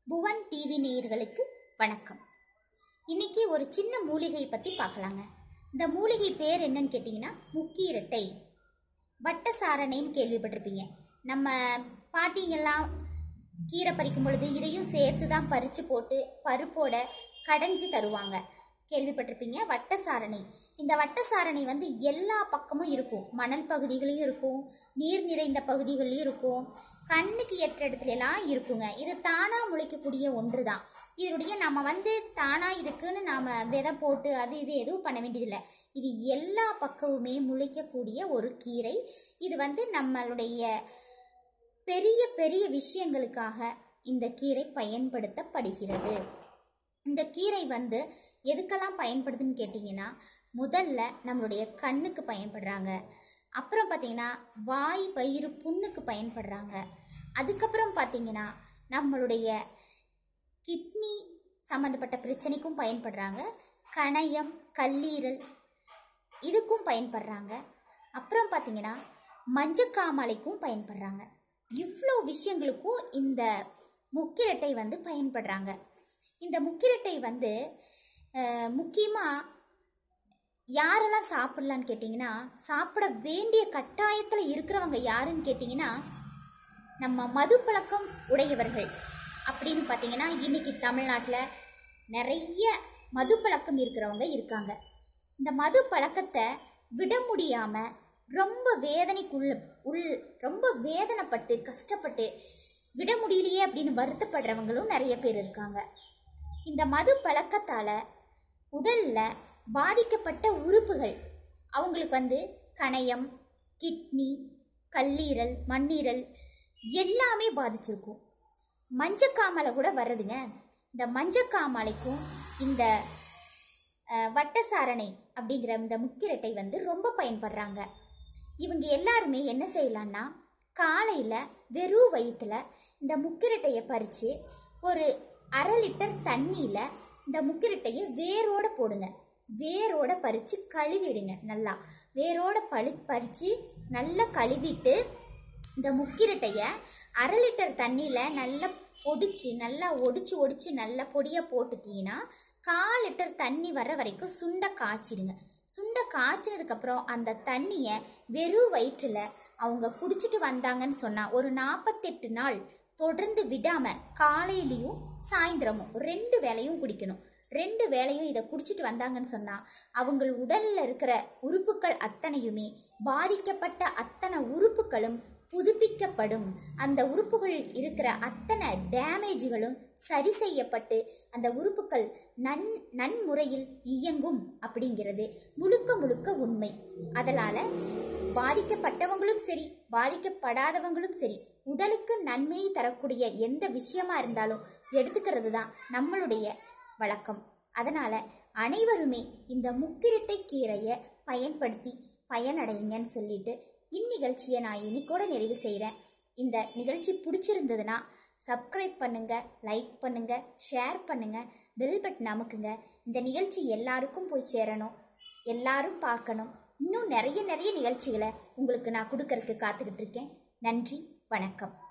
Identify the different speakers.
Speaker 1: Bhuvan TV நேயர்களுக்கு வணக்கம். இன்னைக்கு ஒரு சின்ன மூலிகை பத்தி பார்க்கலாங்க. இந்த மூலிகை பேர் என்னன்னு கேட்டீங்கன்னா முக்கீரட்டை, வட்டசாரணைன்னு கேள்விப்பட்டிருப்பீங்க. நம்ம பாட்டிங்கெல்லாம் கீரை பறிக்கும் பொழுது இதையும் சேர்த்து தான் பறிச்சு போட்டு பருப்போட கடைஞ்சி தருவாங்க, கேள்விப்பட்டிருப்பீங்க. வட்டசாரணை, இந்த வட்டசாரணை எல்லா பக்கமும் இருக்கும். மணல் பகுதிகளையும் இருக்கும், நீர் நிறைந்த பகுதிகளையும் இருக்கும், கண்ணுக்கு எட்ட இடத்துல எல்லாம் இருக்குங்க. இது தானா முளைக்கக்கூடிய ஒன்று தான். இதனுடைய நம்ம தானா இதுக்குன்னு நாம விதை போட்டு அது இது எதுவும் பண்ண வேண்டியதில்லை. இது எல்லா பக்கமுமே முளைக்கக்கூடிய ஒரு கீரை. இது நம்மளுடைய பெரிய பெரிய விஷயங்களுக்காக இந்த கீரை பயன்படுத்தப்படுகிறது. இந்த கீரை எதுக்கெல்லாம் பயன்படுதுன்னு கேட்டிங்கன்னா, முதல்ல நம்மளுடைய கண்ணுக்கு பயன்படுறாங்க. அப்புறம் பார்த்தீங்கன்னா வாய் வயிறு புண்ணுக்கு பயன்படுறாங்க. அதுக்கப்புறம் பார்த்தீங்கன்னா நம்மளுடைய கிட்னி சம்மந்தப்பட்ட பிரச்சனைக்கும் பயன்படுறாங்க. கணையம், கல்லீரல் இதுக்கும் பயன்படுறாங்க. அப்புறம் பார்த்தீங்கன்னா மஞ்சக்காமலைக்கும் பயன்படுறாங்க. இவ்வளோ விஷயங்களுக்கும் இந்த முக்கிரட்டை பயன்படுறாங்க. இந்த முக்கிரட்டை முக்கியமாக யாரெல்லாம் சாப்பிடலான்னு கேட்டிங்கன்னா, சாப்பிட வேண்டிய கட்டாயத்தில் இருக்கிறவங்க யாருன்னு கேட்டிங்கன்னா, நம்ம மது பழக்கம் உடையவர்கள். அப்படின்னு பார்த்தீங்கன்னா இன்னைக்கு தமிழ்நாட்டில் நிறைய மது பழக்கம் இருக்கிறவங்க இருக்காங்க. இந்த மது பழக்கத்தை விட முடியாமல் ரொம்ப வேதனைப்பட்டு கஷ்டப்பட்டு விட முடியலையே அப்படின்னு வருத்தப்படுறவங்களும் நிறைய பேர் இருக்காங்க. இந்த மது பழக்கத்தால் உடலில் பாதிக்கப்பட்ட உறுப்புகள் அவங்களுக்கு கணையம், கிட்னி, கல்லீரல், மண்ணீரல் எல்லாமே பாதிச்சிருக்கும். மஞ்சக்காமலை கூட வருதுங்க. இந்த மஞ்சக்காமலைக்கும் இந்த வட்டசாரணை அப்படிங்கிற இந்த முக்கிரட்டை ரொம்ப பயன்படுறாங்க. இவங்க எல்லாருமே என்ன செய்யலான்னா, காலையில் வெறும் வயிற்றுல இந்த முக்கிரட்டையை பறித்து ஒரு 1/2 லிட்டர் தண்ணியில் இந்த முக்கிரட்டையை வேரோட போடுங்க. வேரோட பறித்து கழுவிடுங்க. நல்லா வேரோட பறித்து நல்லா கழுவிட்டு இந்த முக்கிரட்டையை 1/2 லிட்டர் தண்ணியில் நல்லா பொடிச்சு, நல்லா ஒடிச்சு நல்லா பொடியாக போட்டுட்டீங்கன்னா 1/4 லிட்டர் தண்ணி வர வரைக்கும் சுண்டை காய்ச்சிடுங்க. சுண்டை காய்ச்சினதுக்கப்புறம் அந்த தண்ணியை வெறும் வயிற்றுல அவங்க குடிச்சிட்டு வந்தாங்கன்னு சொன்னால் ஒரு 48 நாள் தொடர்ந்து விடாமல் காலையிலையும் சாயந்தரமும் 2 வேளையும் குடிக்கணும். 2 வேளையும் இதை குடிச்சிட்டு வந்தாங்கன்னு சொன்னால் அவங்க உடலில் இருக்கிற உறுப்புகள் அத்தனையுமே, பாதிக்கப்பட்ட அத்தனை உறுப்புகளும் புதுப்பிக்கப்படும். அந்த உறுப்புகள் இருக்கிற அத்தனை டேமேஜ்களும் சரி செய்யப்பட்டு அந்த உறுப்புகள் நன்முறையில் இயங்கும் அப்படிங்கிறது முழுக்க உண்மை. அதனால பாதிக்கப்பட்டவங்களும் சரி, பாதிக்கப்படாதவங்களும் சரி, உடலுக்கு நன்மையை தரக்கூடிய எந்த விஷயமா இருந்தாலும் எடுத்துக்கிறது தான் நம்மளுடைய வழக்கம். அதனால அனைவருமே இந்த முக்கிரட்டை கீரையை பயன்படுத்தி பயனடையுங்கன்னு சொல்லிட்டு இந்நிகழ்ச்சியை நான் இன்னைக்கோட நிறைவு செய்கிறேன். இந்த நிகழ்ச்சி பிடிச்சிருந்ததுன்னா சப்ஸ்கிரைப் பண்ணுங்க, லைக் பண்ணுங்க, ஷேர் பண்ணுங்க, பெல் பட்டன் அமுக்குங்க. இந்த நிகழ்ச்சி எல்லாருக்கும் போய் சேரணும், எல்லாரும் பார்க்கணும். இன்னும் நிறைய நிகழ்ச்சிகளை உங்களுக்கு நான் கொடுக்கறதுக்கு காத்துக்கிட்டு இருக்கேன். நன்றி, வணக்கம்.